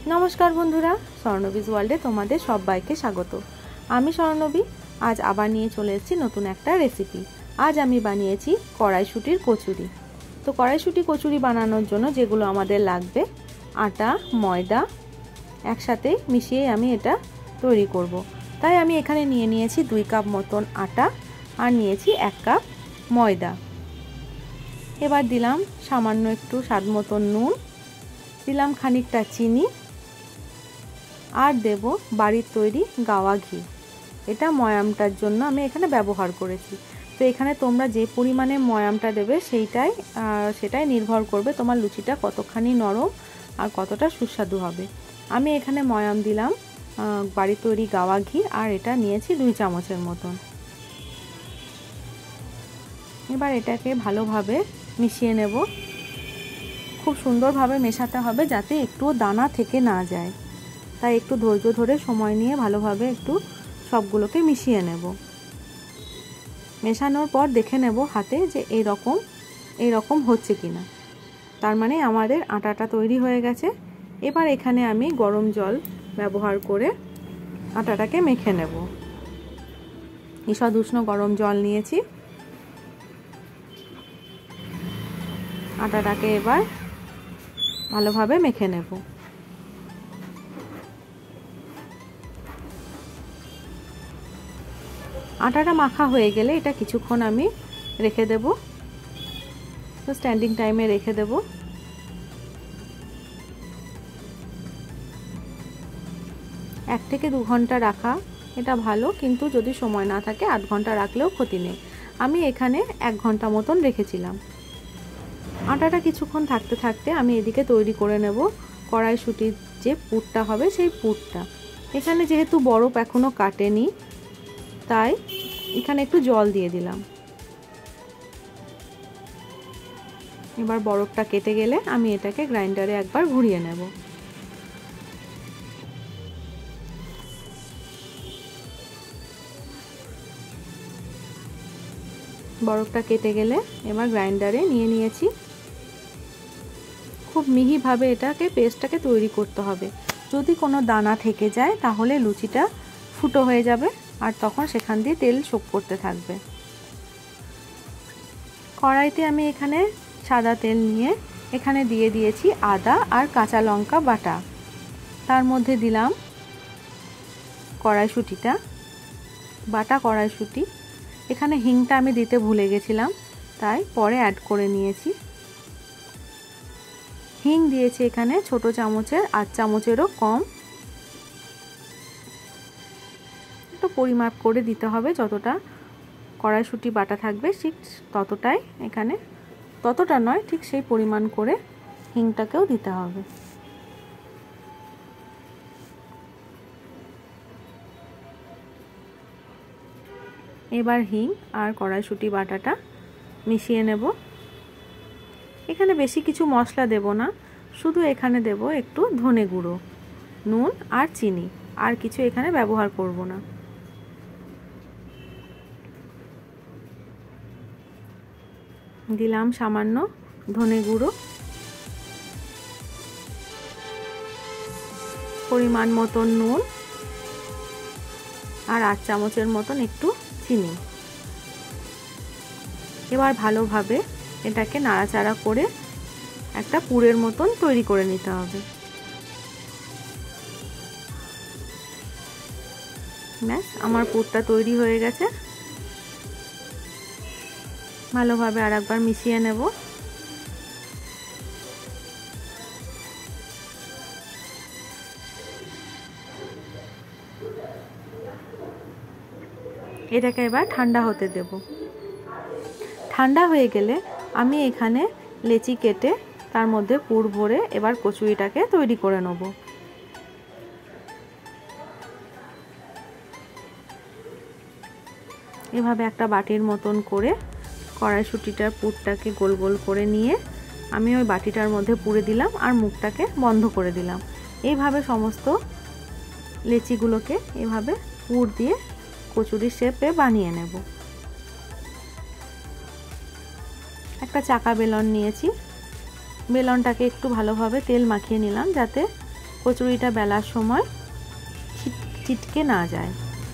নমস্কার বন্ধুরা, স্বর্ণবীজ ওয়ার্ল্ডে তোমাদের সবাইকে স্বাগত। আমি স্বর্ণবী। আজ আবার নিয়ে চলে এসেছি নতুন একটা রেসিপি। আজ আমি বানিয়েছি কড়াইশুঁটির কচুরি। তো কড়াইশুঁটি কচুরি বানানোর জন্য যেগুলো আমাদের লাগবে, আটা, ময়দা একসাথে মিশিয়ে আমি এটা তৈরি করব। তাই আমি এখানে নিয়ে নিয়েছি 2 কাপ মতন আটা আর নিয়েছি 1 কাপ ময়দা। এবার দিলাম সামান্য একটু স্বাদ মতন নুন, দিলাম খানিকটা চিনি আর দেব বাড়ির তৈরি গাওয়া ঘি। এটা ময়ামটার জন্য আমি এখানে ব্যবহার করেছি। তো এখানে তোমরা যে পরিমাণে ময়ামটা দেবে সেটাই নির্ভর করবে তোমার লুচিটা কতখানি নরম আর কতটা সুস্বাদু হবে। আমি এখানে ময়াম দিলাম বাড়ির তৈরি গাওয়া ঘি, আর এটা নিয়েছি 2 চামচের মতন। এবার এটাকে ভালোভাবে মিশিয়ে নেব। খুব সুন্দরভাবে মেশাতে হবে যাতে একটুও দানা থেকে না যায়। তাই একটু ধৈর্য ধরে সময় নিয়ে ভালোভাবে একটু সবগুলোকে মিশিয়ে নেব। মেশানোর পর দেখে নেব হাতে যে এইরকম হচ্ছে কিনা, তার মানে আমাদের আটাটা তৈরি হয়ে গেছে। এবার এখানে আমি গরম জল ব্যবহার করে আটাটাকে মেখে নেব। ঈষৎ উষ্ণ গরম জল নিয়েছি। আটাটাকে এবার ভালোভাবে মেখে নেব। আটাটা মাখা হয়ে গেলে এটা কিছুক্ষণ আমি রেখে দেব। তো স্ট্যান্ডিং টাইমে রেখে দেব। 1 থেকে 2 ঘন্টা রাখা এটা ভালো, কিন্তু যদি সময় না থাকে 8 ঘন্টা রাখলেও ক্ষতি নেই। আমি এখানে 1 ঘন্টা মতন রেখেছিলাম। আটাটা কিছুক্ষণ থাকতে থাকতে আমি এদিকে তৈরি করে নেব কড়াইশুঁটির যে পুরটা হবে সেই পুরটা। এখানে যেহেতু বরফ এখনো কাটেনি, তাই এখানে একটু জল দিয়ে দিলাম। এবার বরফটা কেটে গেলে আমি এটাকে গ্রাইন্ডারে একবার ঘুরিয়ে নেব। বরফটা কেটে গেলে এবার গ্রাইন্ডারে নিয়ে নিয়েছি। খুব মিহিভাবে পেস্টটাকে তৈরি করতে হবে। যদি কোনো দানা থেকে যায় তাহলে লুচিটা ফুটো হয়ে যাবে আর তখন সেখান দিয়ে তেল শোপ করতে থাকবে। কড়াইতে আমি এখানে সাদা তেল নিয়ে এখানে দিয়ে দিয়েছি আদা আর কাঁচা লঙ্কা বাটা। তার মধ্যে দিলাম কড়াইশুঁটিটা, বাটা কড়াইশুঁটি। এখানে হিংটা আমি দিতে ভুলে গেছিলাম, তাই পরে অ্যাড করে নিয়েছি। হিং দিয়েছি এখানে ছোট চামচের 8 চামচেরও কম। একটু পরিমাপ করে দিতে হবে, যতটা কড়াইশুঁটি বাটা থাকবে ঠিক ততটাই এখানে, ততটা নয় ঠিক সেই পরিমাণ করে হিংটাকেও দিতে হবে। এবার হিং আর কড়াইশুঁটি বাটাটা মিশিয়ে নেব। এখানে বেশি কিছু মশলা দেব না, শুধু এখানে দেব একটু ধনে গুঁড়ো, নুন আর চিনি, আর কিছু এখানে ব্যবহার করব না। দিলাম সামান্য ধনে গুঁড়ো, পরিমাণ মতন নুন আর 8 চামচের মতন একটু চিনি। এবার ভালোভাবে এটাকে নাড়াচাড়া করে একটা পুরের মতন তৈরি করে নিতে হবে। ব্যাস, আমার পুরটা তৈরি হয়ে গেছে। ভালোভাবে আরেকবার মিশিয়ে নেব। এটাকে এবার ঠান্ডা হতে দেব। ঠান্ডা হয়ে গেলে আমি এখানে লেচি কেটে তার মধ্যে পুর ভরে এবার কচুরিটাকে তৈরি করে নেব। এভাবে একটা বাটির মতন করে কড়াইশুঁটিটার পুরটাকে গোল গোল করে নিয়ে আমি ওই বাটিটার মধ্যে পুরে দিলাম আর মুখটাকে বন্ধ করে দিলাম। এইভাবে সমস্ত লেচিগুলোকে এভাবে পুর দিয়ে কচুরির শেপে বানিয়ে নেব। একটা চাকা বেলন নিয়েছি, বেলনটাকে একটু ভালোভাবে তেল মাখিয়ে নিলাম যাতে কচুরিটা বেলার সময় ছিটকে না যায়।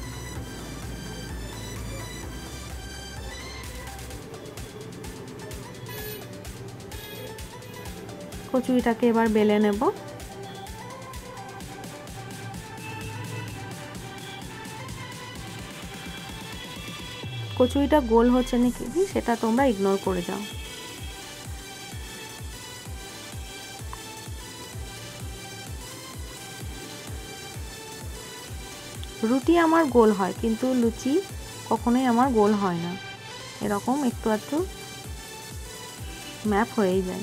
কচুরিটাকে এবার বেলে নেব। কচুরিটা গোল হচ্ছে নাকি সেটা তোমরা ইগনোর করে যাও। রুটি আমার গোল হয়, কিন্তু লুচি কখনোই আমার গোল হয় না, এরকম একটু একটু ম্যাপ হয়েই যায়।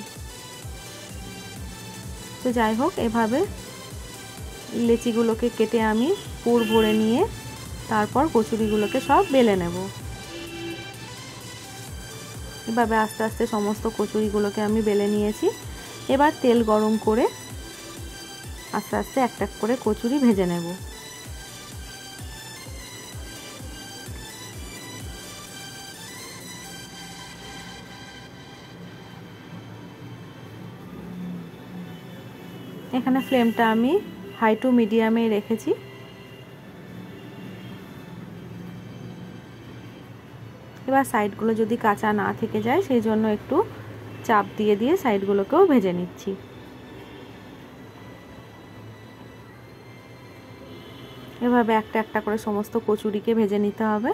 তো যাই হোক, এভাবে লেচিগুলোকে কেটে আমি পুর ভরে নিয়ে তারপর কচুরিগুলোকে সব বেলে নেব। এভাবে আস্তে আস্তে সমস্ত কচুরিগুলোকে আমি বেলে নিয়েছি। এবার তেল গরম করে আস্তে আস্তে একটা করে কচুরি ভেজে নেব। এখানে ফ্লেমটা আমি হাই টু মিডিয়ামে রেখেছি। এবার সাইডগুলো যদি কাঁচা না থেকে যায় সেই জন্য একটু চাপ দিয়ে দিয়ে সাইডগুলোকেও ভেজে নিচ্ছি। এভাবে একটা একটা করে সমস্ত কচুরিকে ভেজে নিতে হবে।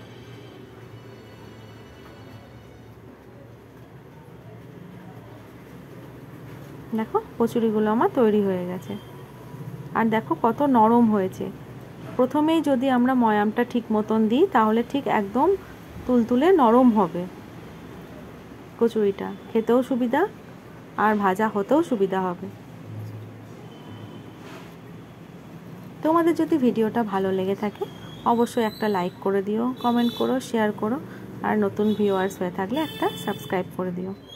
দেখো কচুরিগুলো আমার তৈরি হয়ে গেছে। আর দেখো কত নরম হয়েছে। প্রথমেই যদি আমরা ময়ামটা ঠিক মতন দিই তাহলে ঠিক একদম তুলতুলে নরম হবে কচুরিটা, খেতেও সুবিধা আর ভাজা হতেও সুবিধা হবে। তোমাদের যদি ভিডিওটা ভালো লেগে থাকে অবশ্যই একটা লাইক করে দিও, কমেন্ট করো, শেয়ার করো, আর নতুন ভিউয়ার্স হয়ে থাকলে একটা সাবস্ক্রাইব করে দিও।